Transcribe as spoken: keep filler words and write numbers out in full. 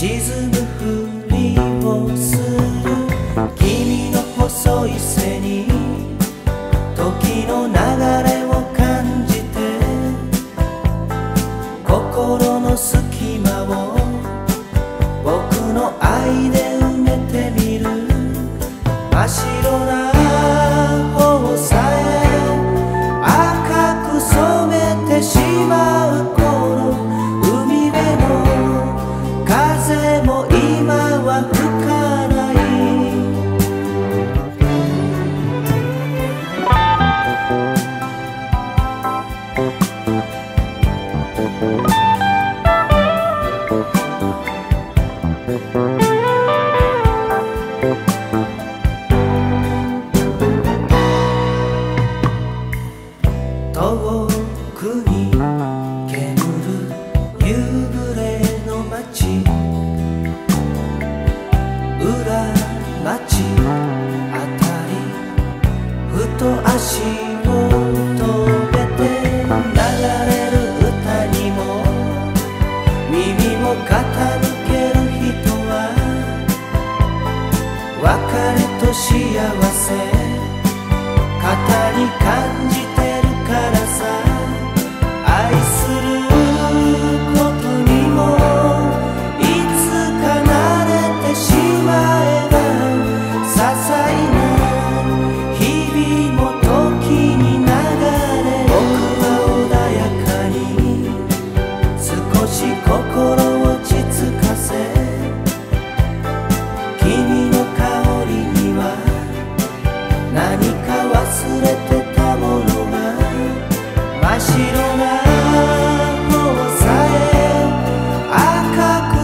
沈むふりをする君の細い背に時の流れを感じて心の隙間を僕の愛で埋めてみる真っ白な頬さえ赤く染めてしまう頃海辺の風も今は吹かない遠くに煙る夕暮れの街裏町あたりふと足を止めて流れる歌にも耳を傾ける人は別れと幸せ肩に感じてるからさ愛することにもいつか慣れてしまえば些細な日々も時に流れ僕は穏やかに少し心を落ち着かせ君の香りには何か忘れてたものが真っ白な頬さえ赤く